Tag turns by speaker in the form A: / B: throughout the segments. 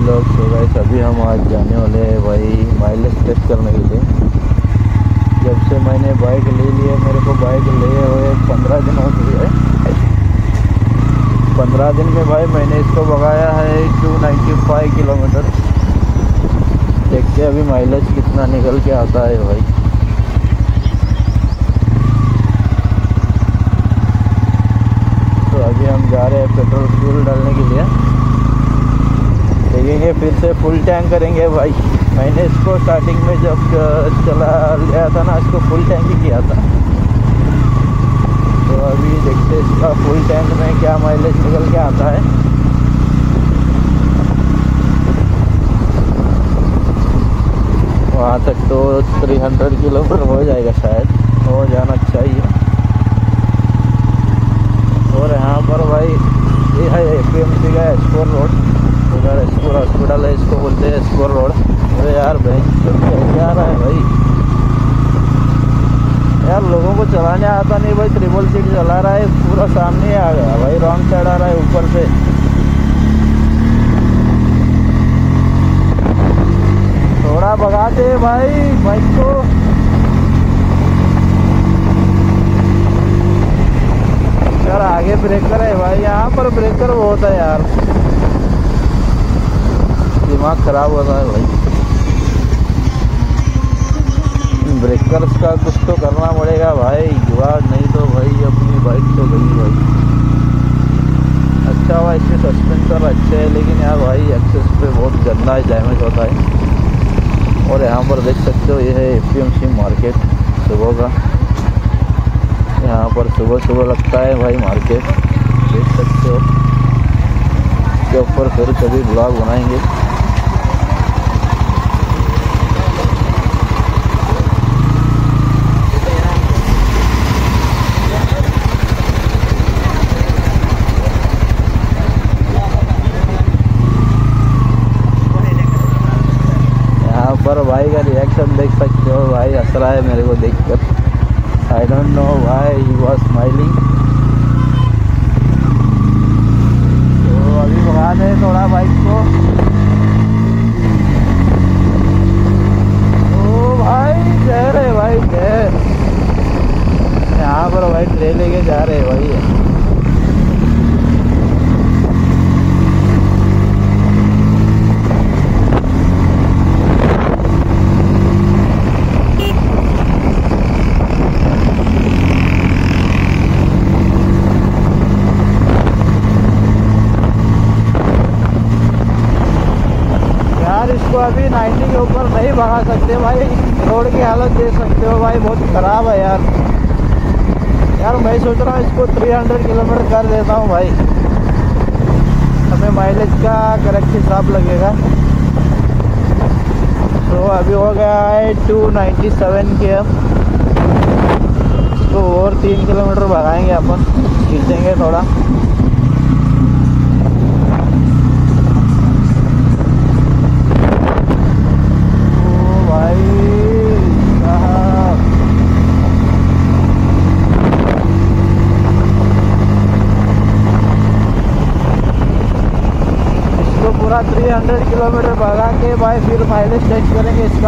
A: लोग। So guys अभी हम आज जाने वाले हैं भाई माइलेज टेस्ट करने के लिए। जब से मैंने बाइक ले ली है, मेरे को बाइक ले हुए 15 दिन हो गए है। 15 दिन में भाई मैंने इसको भगाया है 295 किलोमीटर। देखते हैं अभी माइलेज कितना निकल के आता है भाई। तो अभी हम जा रहे हैं पेट्रोल फ्यूल डालने के लिए। देखेंगे फिर से फुल टैंक करेंगे भाई। मैंने इसको स्टार्टिंग में जब चला लिया था ना, इसको फुल टैंक ही किया था। तो अभी देखते इसका फुल टैंक में क्या माइलेज निकल के आता है। वहाँ तक तो 300 किलोमीटर हो जाएगा, शायद हो जाना चाहिए। और यहाँ पर भाई ये है APMC का एस्पोर रोड। उधर एस्पोर हॉस्पिटल है, इसको बोलते हैं एस्पोर रोड। अरे यार भाई कैसे आ रहा है भाई। यार लोगों को चलाने आता नहीं भाई। 666 चला रहा है, पूरा सामने आ गया भाई। रॉन्ग साइड आ रहा है ऊपर से। थोड़ा भगाते भाई बाइक को। यार आगे ब्रेकर है भाई, यहाँ पर ब्रेकर बहुत है यार। दिमाग खराब होता है भाई। ब्रेकर्स का कुछ तो करना पड़ेगा भाई जुगाड़, नहीं तो भाई अपनी बाइक तो गई भाई। अच्छा हुआ इसके सस्पेंसर अच्छे है, लेकिन यार भाई एक्सेस पे बहुत गंदा डैमेज होता है। और यहाँ पर देख सकते हो ये है APMC मार्केट सुबह का। यहाँ पर सुबह सुबह लगता है भाई मार्केट, देख सकते हो। इसके ऊपर फिर कभी ब्लॉग बनाएंगे। यहाँ पर भाई का रिएक्शन देख सकते हो भाई, हंस रहा है मेरे को देखकर। I don't know why he was smiling। तो अभी भगा दे थोड़ा बाइक को। ओ भाई जा रहे भाई जय। यहाँ पर भाई ट्रे लेके जा रहे भाई। इसको अभी 90 के ऊपर नहीं भगा सकते भाई। रोड की हालत देख सकते हो भाई, बहुत ख़राब है यार। यार मैं सोच रहा हूँ इसको 300 किलोमीटर कर देता हूँ भाई। हमें माइलेज का करेक्ट हिसाब लगेगा। तो अभी हो गया है 297 के। इसको और 3 किलोमीटर भगाएंगे अपन, खींचेंगे थोड़ा। पूरा 300 किलोमीटर भगा के भाई फिर माइलेज टेस्ट करेंगे इसका।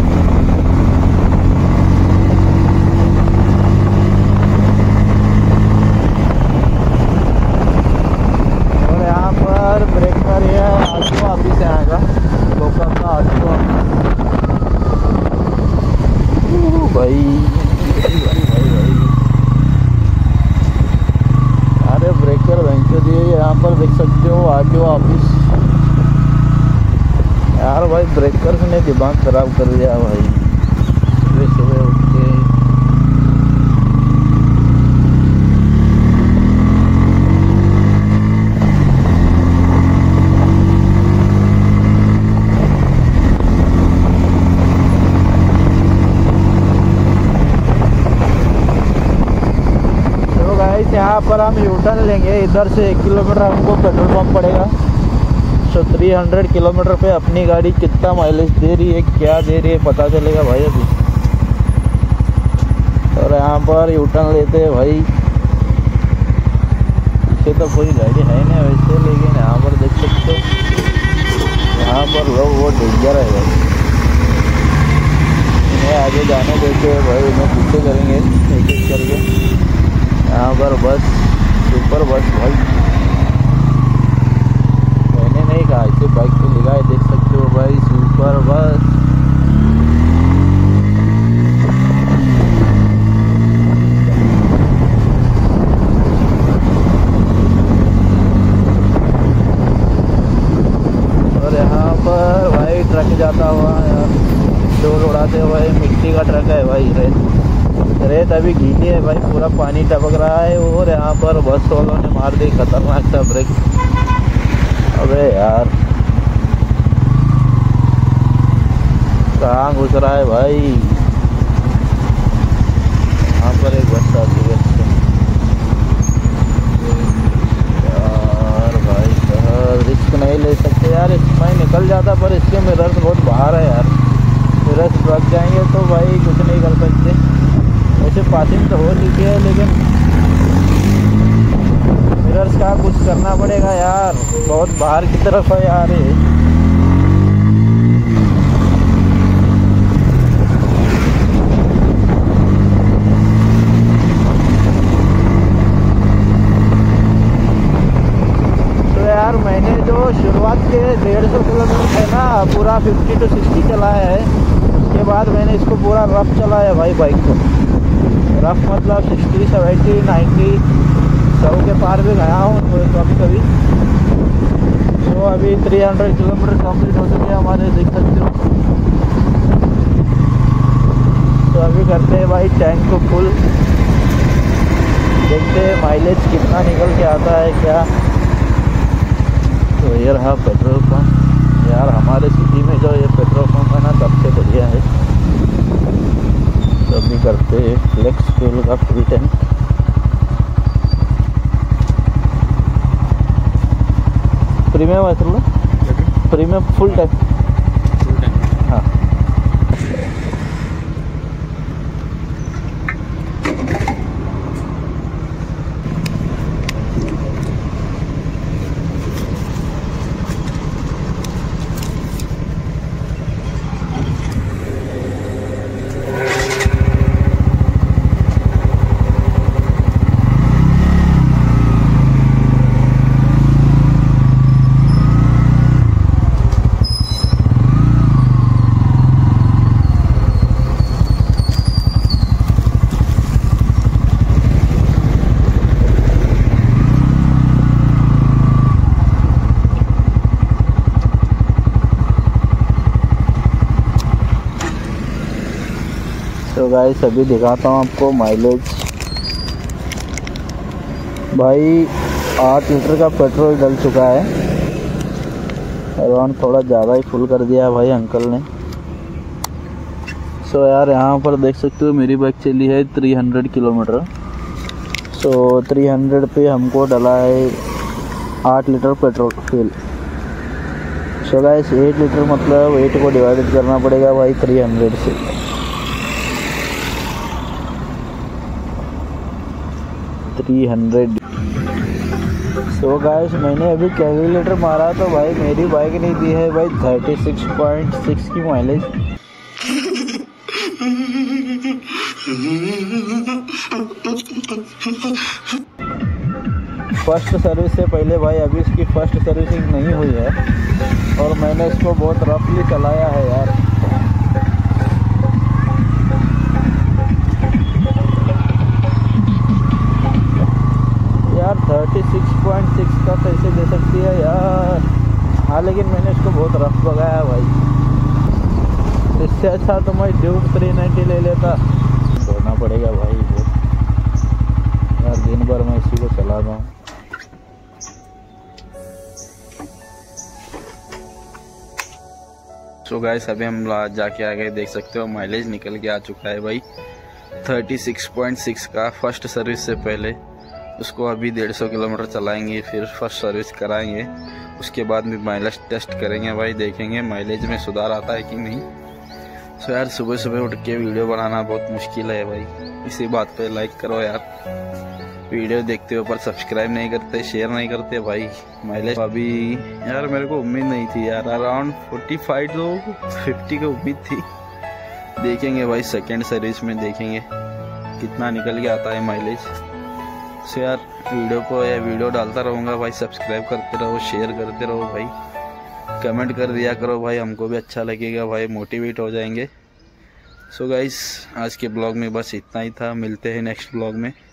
A: और यहाँ पर ब्रेकर ये ऑटो ऑफिस है, यहाँ का लोकल का ऑटो भाई। अरे ब्रेकर वहीं दिए। यहाँ पर देख सकते हो ऑटो ऑफिस। यार भाई ब्रेकर्स ने दिमाग खराब कर दिया भाई। सुबह सुबह उठ के तो गाइस यहाँ पर हम यूटर्न लेंगे। इधर से 1 किलोमीटर हमको पेट्रोल पंप पड़ेगा। 300 किलोमीटर पे अपनी गाड़ी कितना माइलेज दे रही है, क्या दे रही है, पता चलेगा भाई अभी। और यहाँ पर यूटर्न लेते हैं भाई। पीछे तो कोई गाड़ी है नहीं वैसे, लेकिन यहाँ पर देख सकते हो डेंजर है भाई, इन्हें आगे जाने देते हैं भाई, इन्हें पीछे करेंगे एक एक करके। यहाँ पर बस सुपर बस भाई, मैंने नहीं कहा, इसे बाइक पे लिखा है, देख सकते हो भाई, सुपर बस। और यहाँ पर भाई ट्रक जाता हुआ यार, शोर उड़ाते हुए, मिट्टी का ट्रक है भाई, रेत अभी गीली है भाई, पूरा पानी टपक रहा है। और यहाँ पर बस वालों ने मार दी खतरनाक सा ब्रेक। अबे यार कहाँ घुस रहा है भाई, यहाँ पर एक बस आती है यार भाई, रिस्क नहीं ले सकते यार, इसमें निकल जाता, पर इसके मिरर्स बहुत बाहर है यार, मिरर्स लग जाएंगे तो भाई कुछ नहीं कर सकते। वैसे पासिंग तो हो चुकी है, लेकिन मिरर्स का कुछ करना पड़ेगा यार, बहुत बाहर की तरफ है यार ये। तो यार मैंने जो शुरुआत के 150 किलोमीटर है ना, पूरा 50 to 60 चलाया है, उसके बाद मैंने इसको पूरा रफ चलाया भाई, बाइक को रफ मतलब 60, 70, 90, 100 के पार भी गया हूँ कभी कभी। तो अभी 300 किलोमीटर कंप्लीट हो चुके हैं हमारे, देख सकते हो। तो अभी करते हैं भाई टैंक को फुल, देखते हैं माइलेज कितना निकल के आता है क्या। तो ये रहा पेट्रोल पंप यार, हमारे सिटी में जो ये पेट्रोल पंप है ना, सबसे बढ़िया है। तो अभी करते हैं फ्लेक्स फ्यूल का फुल टैंक। प्रीमियम है सर, प्रीमियम फुल टैंक, हाँ। तो गाइस अभी दिखाता हूँ आपको माइलेज। भाई 8 लीटर का पेट्रोल डल चुका है, अराउंड थोड़ा ज़्यादा ही फुल कर दिया भाई अंकल ने। सो यार यहाँ पर देख सकते हो मेरी बाइक चली है 300 किलोमीटर। सो 300 पे हमको डला है 8 litre petrol fuel. So guys 8 litre मतलब 8 को डिवाइडेड करना पड़ेगा भाई 300 से। सो गाइस मैंने अभी कैलकुलेटर मारा तो भाई मेरी बाइक नहीं दी है भाई 36.6 की माइलेज। फर्स्ट सर्विस से पहले भाई अभी इसकी फर्स्ट सर्विसिंग नहीं हुई है और मैंने इसको बहुत रफली चलाया है यार। यार 36.6 का कैसे दे सकती है यार। हाँ लेकिन मैंने इसको बहुत रफ भगाया भाई, इससे अच्छा तो मैं ड्यूक 390 ले लेता। छोड़ना पड़ेगा भाई बहुत यार, दिन भर मैं इसी को चला रहा हूँ। सो गाइस अभी हम जाके आ गए, देख सकते हो माइलेज निकल के आ चुका है भाई 36.6 का। फर्स्ट सर्विस से पहले उसको अभी 150 किलोमीटर चलाएंगे, फिर फर्स्ट सर्विस कराएंगे, उसके बाद भी माइलेज टेस्ट करेंगे भाई, देखेंगे माइलेज में सुधार आता है कि नहीं। सो यार सुबह सुबह उठ के वीडियो बनाना बहुत मुश्किल है भाई, इसी बात पे लाइक करो यार। वीडियो देखते हो पर सब्सक्राइब नहीं करते, शेयर नहीं करते भाई। माइलेज अभी यार मेरे को उम्मीद नहीं थी यार, अराउंड 45 तो 50 की उम्मीद थी। देखेंगे भाई सेकेंड सर्विस में देखेंगे कितना निकल के आता है माइलेज। सो यार वीडियो डालता रहूँगा भाई, सब्सक्राइब करते रहो, शेयर करते रहो भाई, कमेंट कर दिया करो भाई, हमको भी अच्छा लगेगा भाई, मोटिवेट हो जाएंगे। सो गाइस आज के ब्लॉग में बस इतना ही था, मिलते हैं नेक्स्ट ब्लॉग में।